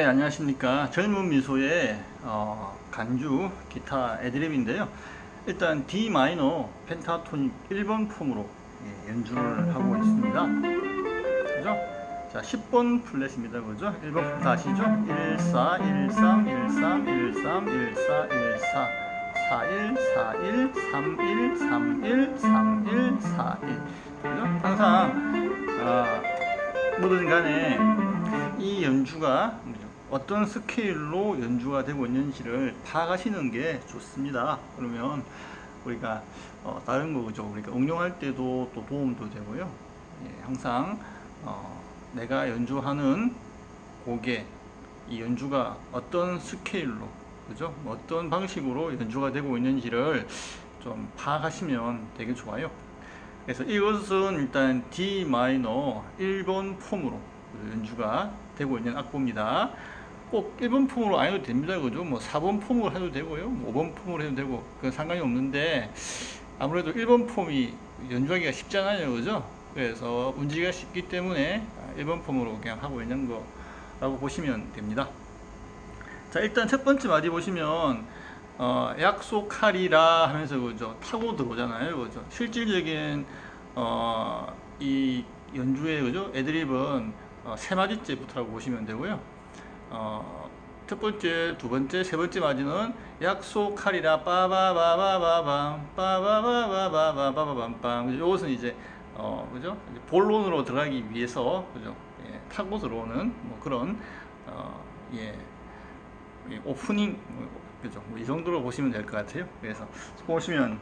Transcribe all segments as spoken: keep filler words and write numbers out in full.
안녕하십니까. 젊은 미소의 어, 간주 기타 애드립인데요. 일단 D 마이너 펜타토닉 일 번 폼으로 예, 연주를 하고 있습니다. 그죠? 자, 십 번 플랫입니다. 그죠? 일 번 폼 다 아시죠? 일, 사, 일, 삼, 일, 삼, 일, 삼, 일, 사, 일, 사, 사, 일, 사, 일, 삼, 일, 삼, 일, 삼, 일, 사, 일. 그죠? 항상 아, 뭐든 간에 이 연주가 어떤 스케일로 연주가 되고 있는지를 파악하시는 게 좋습니다. 그러면 우리가 어, 다른 거죠. 우리가 응용할 때도 또 도움도 되고요. 예, 항상 어, 내가 연주하는 곡에 이 연주가 어떤 스케일로, 그죠? 어떤 방식으로 연주가 되고 있는지를 좀 파악하시면 되게 좋아요. 그래서 이것은 일단 D 마이너 일 번 폼으로 연주가 되고 있는 악보입니다. 꼭 일 번 폼으로 안 해도 됩니다. 그죠? 뭐 사 번 폼으로 해도 되고요. 오 번 폼으로 해도 되고, 그건 상관이 없는데, 아무래도 일 번 폼이 연주하기가 쉽잖아요. 그죠? 그래서 운지가 쉽기 때문에 일 번 폼으로 그냥 하고 있는 거라고 보시면 됩니다. 자, 일단 첫 번째 마디 보시면, 어, 약속하리라 하면서 그죠? 타고 들어오잖아요. 그죠? 실질적인, 어, 이 연주의 그죠? 애드립은 어, 세 마디째부터라고 보시면 되고요. 어, 첫 번째, 두 번째, 세 번째 마디는 약속하리라 빠바바바바밤 빠바바바바바바밤. 이것은 이제 어, 그죠? 본론으로 들어가기 위해서 그죠? 예, 타고 들어오는 뭐 그런 어, 예, 오프닝 뭐, 그죠? 뭐 이 정도로 보시면 될 것 같아요. 그래서 보시면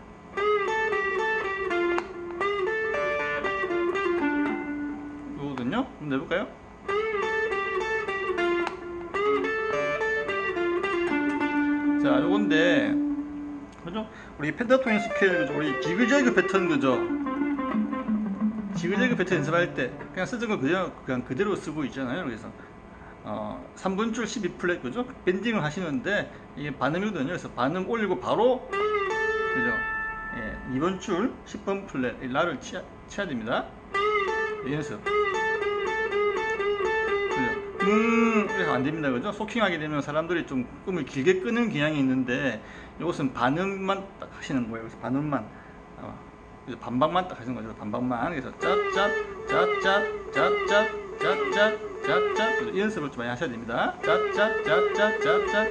이거거든요. 한번 내볼까요? 자, 요건데, 그죠? 우리 펜타토닉 스케일, 그죠? 우리 지그재그 패턴, 그죠? 지그재그 패턴 연습할 때, 그냥 쓰던 거 그냥, 그냥 그대로 쓰고 있잖아요. 그래서, 어, 삼 번 줄 십이 플랫, 그죠? 밴딩을 하시는데, 이게 반음이거든요. 그래서 반음 올리고 바로, 그죠? 예, 이 번 줄 십 번 플랫, 이 라를 치야, 치야 됩니다. 연습. 음, 그래서 안 됩니다. 그죠? 소킹하게 되면 사람들이 좀 꿈을 길게 끄는 경향이 있는데, 이것은 반음만 딱 하시는 거예요. 그래서 반음만, 어, 그래서 반박만 딱 하시는 거죠. 반박만. 그래서 짭짭, 짭짭, 짭짭, 짭짭, 짭짭. 이 연습을 좀 많이 하셔야 됩니다. 짭짭, 짭짭, 짭짭.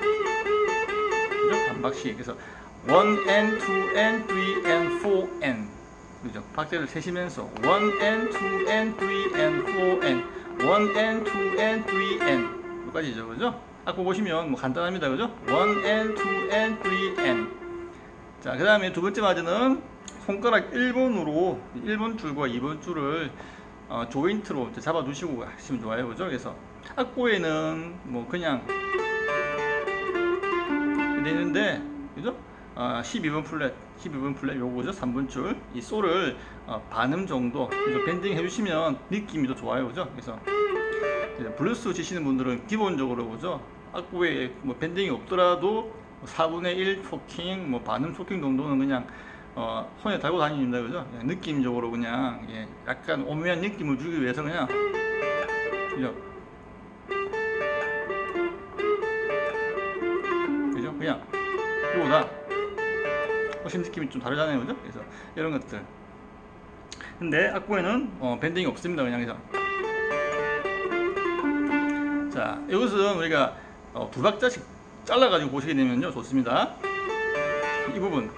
그죠? 반박식. 그래서 one and two and three and four and. 그죠? 박자를 세시면서 one and two and three and four and. one and two and three and 여기까지죠. 그죠? 악보 보시면 뭐 간단합니다. 그죠? one and two and three and. 자, 그 다음에 두 번째 마디는 손가락 일 번으로 일 번 줄과 이 번 줄을 어, 조인트로 잡아 두시고 하시면 좋아요. 그죠? 그래서 악보에는 뭐 그냥 되는데, 그죠? 어, 십이 번 플랫, 십이 번 플랫 요거죠. 삼 번 줄. 이 솔을 어, 반음 정도 그죠? 밴딩 해주시면 느낌이 더 좋아요. 그죠? 그래서 블루스 치시는 분들은 기본적으로 그죠? 악보에 뭐 밴딩이 없더라도 사분의 일 토킹, 뭐 반음 토킹 정도는 그냥 어, 손에 달고 다닙니다. 그죠? 그냥 느낌적으로 그냥 예, 약간 오묘한 느낌을 주기 위해서 그냥 그죠? 그죠? 그냥 이거보다 훨씬 느낌이 좀 다르잖아요. 그죠? 그래서 이런 것들. 근데 악보에는 어, 밴딩이 없습니다. 그냥 그래서 자, 이것은 우리가 어, 두 박자씩 잘라가지고 보시게 되면요 좋습니다. 이 부분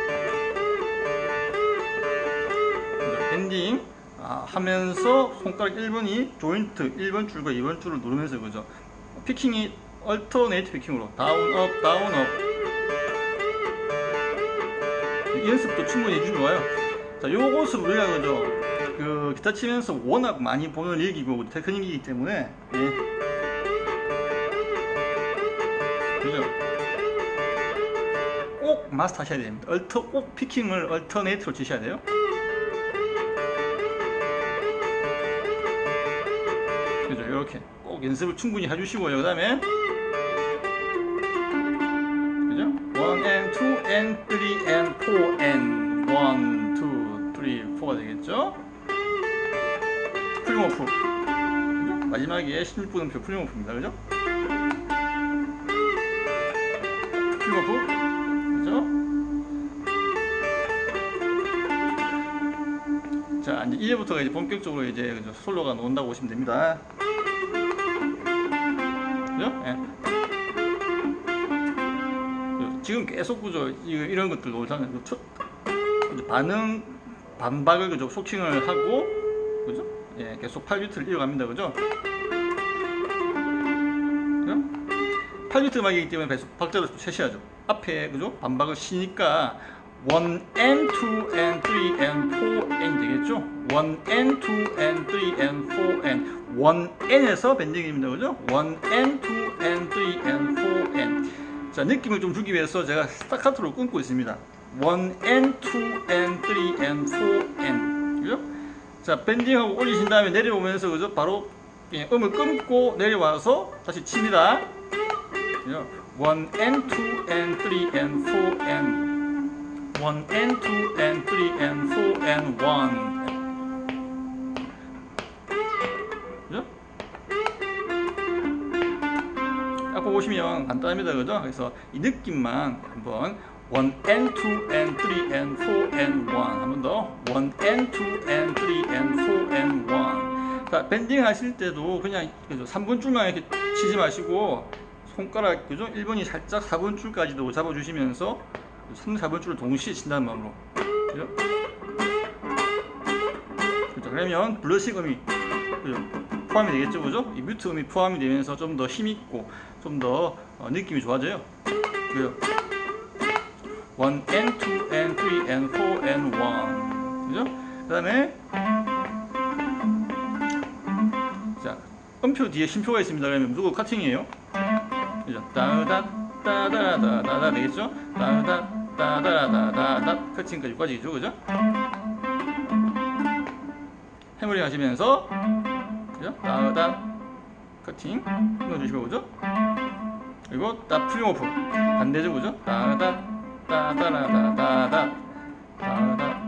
밴딩 아, 하면서 손가락 일 번이 조인트 일 번 줄과 이 번 줄을 누르면서 그죠? 피킹이 얼터네이트 피킹으로 다운 업 다운 업. 이 연습도 충분히 해주시면 좋아요. 자, 요것을 우리가 그죠? 그 기타 치면서 워낙 많이 보는 일기고 테크닉이기 때문에 예. 그죠? 꼭 마스터 하셔야 됩니다. 얼터, 꼭 피킹을 얼터네이트로 치셔야 돼요. 그죠? 이렇게 꼭 연습을 충분히 해주시고요. 그 다음에 그죠? one and two and three and four and one, two, three, four가 되겠죠? 프리모프 마지막에 십육 분 음표 풀링오프입니다. 그죠? 풀링오프. 그죠? 자, 이제 이제부터가 이제 본격적으로 이제 그죠? 솔로가 나온다고 보시면 됩니다. 그죠? 예. 지금 계속 그죠? 이런 것들 놀잖아요. 반응, 반박을 그죠? 소킹을 하고, 그죠? 예, 계속 팔 비트를 이어갑니다. 그죠? 그죠? 팔 비트 음악이기 때문에 계속 박자를 세셔야죠. 앞에, 그죠? 반박을 쉬니까 원 and two and three and four and 되겠죠? 원 and two and three and four and 원 and에서 밴딩입니다. 그죠? 원 and two and three and four and 자, 느낌을 좀 주기 위해서 제가 스타카토로 끊고 있습니다. 원 and two and three and four and 그죠? 자, 밴딩하고 올리신 다음에 내려오면서 그죠? 바로 예, 음을 끊고 내려와서 다시 칩니다. 그죠? 원 and two and three and four and 원 and two and three and four and one 그죠? 아까 보시면 간단합니다. 그죠? 그래서 이 느낌만 한번 원 and two and three and four and one 한 번 더 원 and two and three and four and one 자, 밴딩 하실 때도 그냥 그죠? 삼 분 줄만 이렇게 치지 마시고 손가락 그죠? 일 번이 살짝 사 번 줄까지도 잡아주시면서 삼, 사 번 줄을 동시에 친다는 마음으로 그죠? 그죠? 그러면 블러싱 음이 그죠? 포함이 되겠죠. 그죠? 이 뮤트 음이 포함이 되면서 좀 더 힘있고 좀 더 어, 느낌이 좋아져요. 그죠? 원 and two and three and four and one 그죠? 그 다음에 자, 음표 뒤에 쉼표가 있습니다. 그러면 무조건 카팅이에요. 그죠? 따다 따다라다다다 되겠죠? 따다 따다라다다다 커팅까지 여기까지죠. 그죠? 해머링 하시면서 그죠? 따다 커팅 넣어주시고 그죠? 그리고 따 풀링오프 반대죠. 그죠? 따다 따다라다다다 따다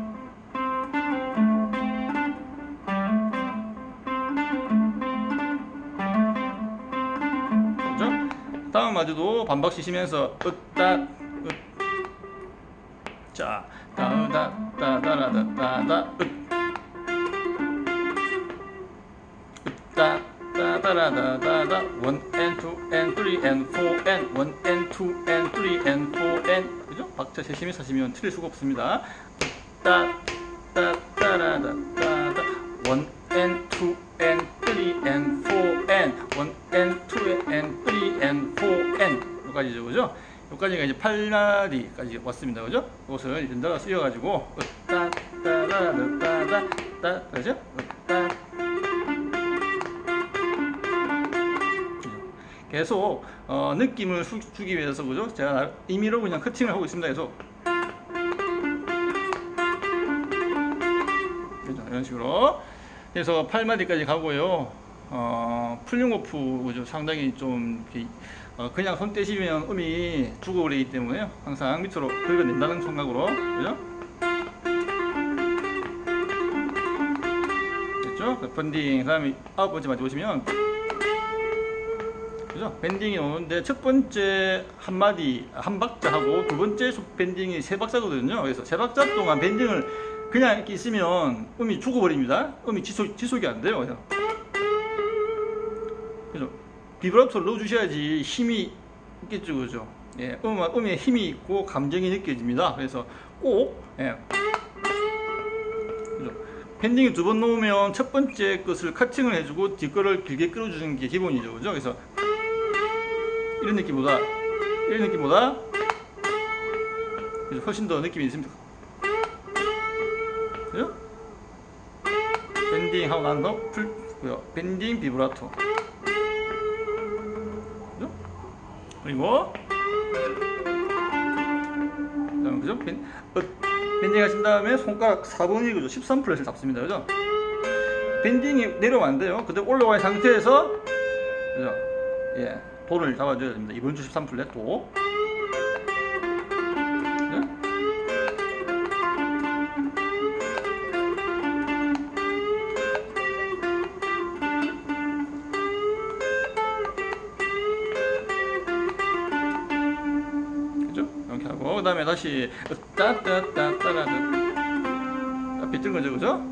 그죠? 다음 마저도 반박 쉬시면서 으따 으 자 따다 따다라다다다 으 으따 따다라다다다 원 and two and three and four and 원 and two and three and four and 그죠? 박자 세심히 사시면 틀릴 수가 없습니다. 따 따따라다다다 원 and two and three and four and 원 and two and three and four and 여기까지죠. 그죠? 여기까지가 이제 팔 마디까지 왔습니다. 그죠? 이것을 연달아서 이어가지고 따 따라다다다 따 그죠? 따 계속 어, 느낌을 수, 주기 위해서 그죠? 제가 임의로 그냥 커팅을 하고 있습니다. 계속 그죠? 이런 식으로 그래서 팔 마디까지 가고요. 어, 풀링오프 그죠? 상당히 좀 이렇게, 어, 그냥 손 떼시면 음이 죽어버리기 때문에요. 항상 밑으로 긁어낸다는 생각으로 그죠? 됐죠? 그 밴딩 그 다음에 아홉 번째 마디 보시면 그죠? 밴딩이 오는데 첫 번째 한 마디 한 박자 하고 두 번째 밴딩이 세 박자거든요. 그래서 세 박자 동안 밴딩을 그냥 이렇게 있으면 음이 죽어버립니다. 음이 지속, 지속이 안 돼요. 그래서 그죠? 비브라토를 넣어주셔야지 힘이 있겠죠. 그죠? 예, 음, 음에 힘이 있고 감정이 느껴집니다. 그래서 꼭 예. 그죠? 밴딩이 두 번 놓으면 첫 번째 것을 카팅을 해주고 뒤 거를 길게 끌어주는 게 기본이죠. 그죠? 그래서 이런 느낌보다 이런 느낌보다 훨씬 더 느낌이 있습니다. 그죠? 밴딩 하고 난 거 풀 밴딩 비브라토 그죠? 그리고 그다음 그죠? 밴, 어, 밴딩 하신 다음에 손가락 사 번이 그죠? 십삼 플랫을 잡습니다. 그죠? 밴딩이 내려오면 안 돼요. 그대로 올라와 있는 상태에서 그죠? 예. 도를 잡아줘야 됩니다. 이번 주 십삼 플랫 도. 네? 그 다음에 다시 따따따따라따 앞에 뜬 거죠, 그죠?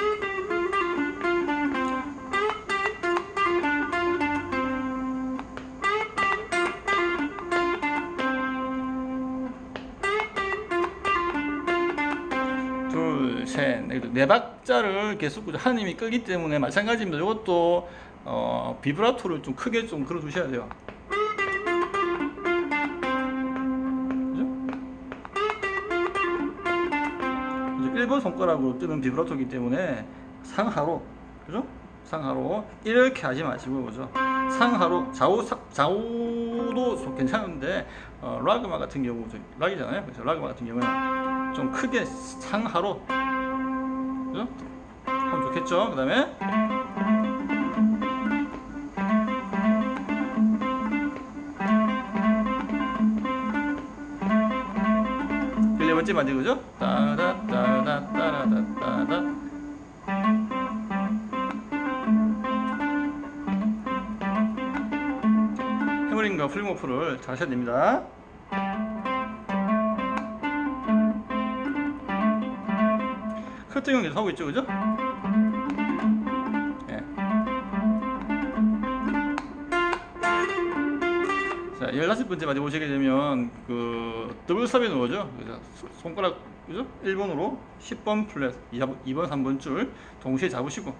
둘, 셋, 네 박자를 계속 하나님이 끄기 때문에 마찬가지입니다. 이것도 어, 비브라토를 좀 크게 좀 걸어 두셔야 돼요. 일 번 손가락으로 뜨는 비브라토이기 때문에 상하로, 그죠? 상하로 이렇게 하지 마시고, 그죠? 상하로 좌우 사, 좌우도 괜찮은데 어, 락 음악 같은 경우 락이잖아요. 그래서 락 음악 같은 경우는 좀 크게 상하로, 그죠? 하면 좋겠죠? 그 다음에 네 번째 마디, 그죠? 따다따다따라다따다. 해머링과 플링워프를 잘 하셔야 됩니다. 커팅은 계속 하고 있죠, 그죠? 예. 자, 열다섯 번째 마디 보시게 되면 그 더블 스탑에 넣어죠. 그래서 손가락, 그죠? 일 번으로 십 번 플랫, 이 번, 삼 번 줄 동시에 잡으시고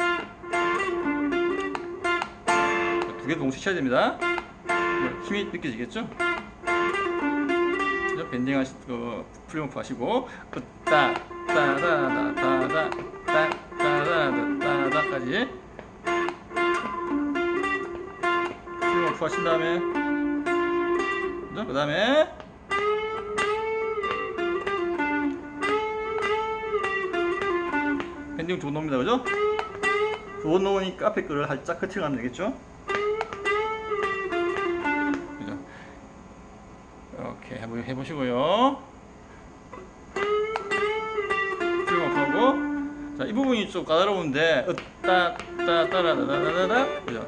두 개 동시에 쳐야 됩니다. 힘이 느껴지겠죠? 그죠? 밴딩 하시, 그 프리워프 하시고 따 따다다다다 따다다다다까지 프리워프 하신 다음에, 그 다음에 밴딩 두 번 넣습니다, 그죠? 두 번 넣으니까 앞에 거를 살짝 커팅하면 되겠죠? 그죠? 이렇게 한번 해보시고요. 프리워프하고, 자, 이 부분이 좀 까다로운데 으따 따 따라다다다다, 그죠?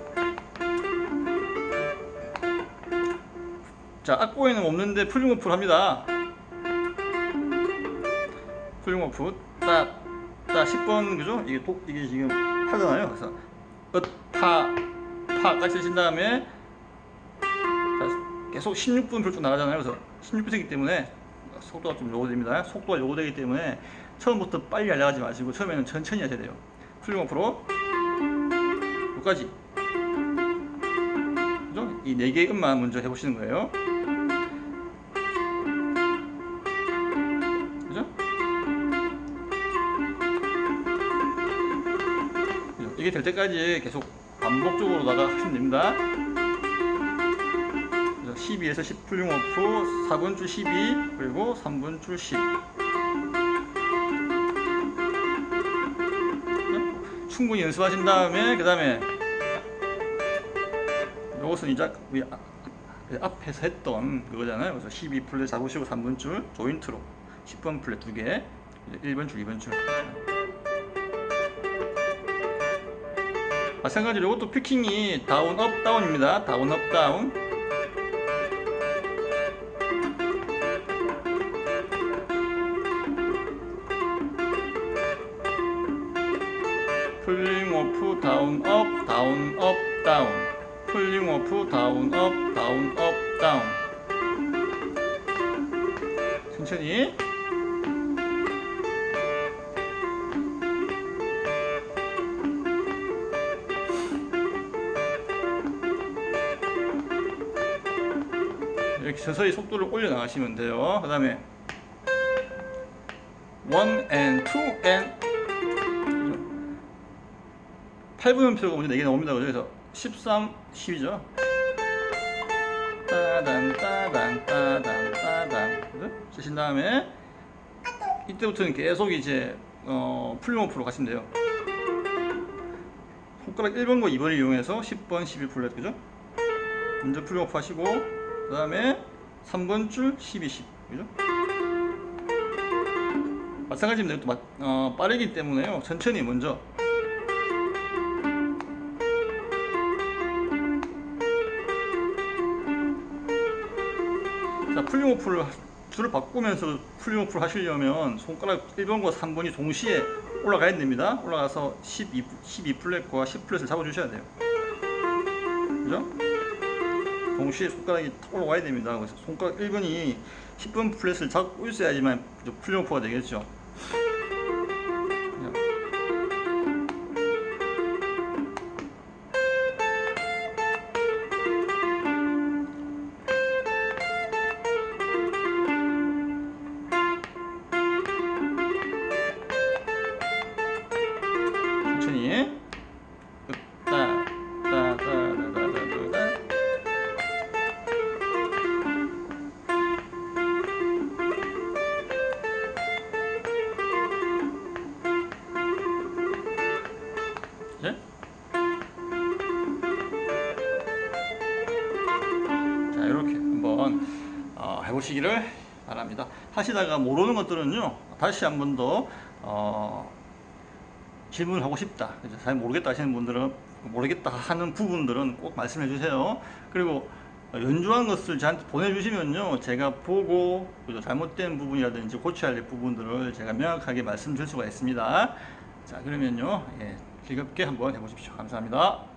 자, 악보에는 없는데 풀링워프를 합니다. 풀링워프 따 따 십 번, 그죠? 이게 또 이게 지금 하잖아요. 그래서 으타 파까지 하신 다음에 자, 계속 십육 분 불쭉 나가잖아요. 그래서 십육 분이기 때문에 속도가 좀 요구됩니다. 속도가 요구되기 때문에 처음부터 빨리 날아가지 마시고 처음에는 천천히 하셔야 돼요. 풀링워프로 여기까지, 그죠? 이 네 개의 음만 먼저 해보시는 거예요. 그죠? 이게 될 때까지 계속 반복적으로 나가 하시면 됩니다. 십이에서 십 풀링워프, 사 번 줄 십이, 그리고 삼 번 줄 십. 충분히 연습하신 다음에, 그 다음에 이것은 이제 우리 앞에서 했던 그거잖아요. 그래서 십이 플랫 잡으시고 삼 번 줄 조인트로 십 번 플랫 두 개, 일 번 줄, 이 번 줄. 마찬가지로 이것도 피킹이 다운 업 다운입니다. 다운 업 다운. 풀링워프 다운 업 다운 업 다운. 풀링워프 다운 업 다운 업 다운. 천천히. 이렇게 서서히 속도를 올려 나가시면 돼요. 그 다음에 원 and 투 and 팔 분음표가 먼저 네 개 나옵니다. 그래서 십삼, 십이죠. 따단 따단 따단 따단 쓰신 다음에 이때부터는 계속 이제 어, 풀링워프로 가시면 돼요. 손가락 일 번과 이 번을 이용해서 십 번, 십일 플랫, 그죠? 먼저 풀링워프 하시고 그 다음에 삼 번 줄 십이, 십, 그죠? 마찬가지입니다. 또 어, 빠르기 때문에요. 천천히 먼저. 자, 풀링워프를 줄을 바꾸면서 풀리오프를 하시려면 손가락 일 번과 삼 번이 동시에 올라가야 됩니다. 올라가서 십이, 십이 플랫과 십 플랫을 잡아주셔야 돼요. 그죠? 동시에 손가락이 탁 올라와야 됩니다. 그래서 손가락 일 번이 십 번 플랫을 잡고 있어야지만 풀리오프가 되겠죠. 천천히 따, 따, 따, 따, 따, 따, 따. 네? 자, 이렇게 한번 어, 해보시기를 바랍니다. 하시다가 모르는 것들은요, 다시 한 번 더 어, 질문을 하고 싶다, 잘 모르겠다 하시는 분들은, 모르겠다 하는 부분들은 꼭 말씀해 주세요. 그리고 연주한 것을 저한테 보내주시면요, 제가 보고 잘못된 부분이라든지 고쳐야 될 부분들을 제가 명확하게 말씀드릴 수가 있습니다. 자, 그러면요, 예, 즐겁게 한번 해보십시오. 감사합니다.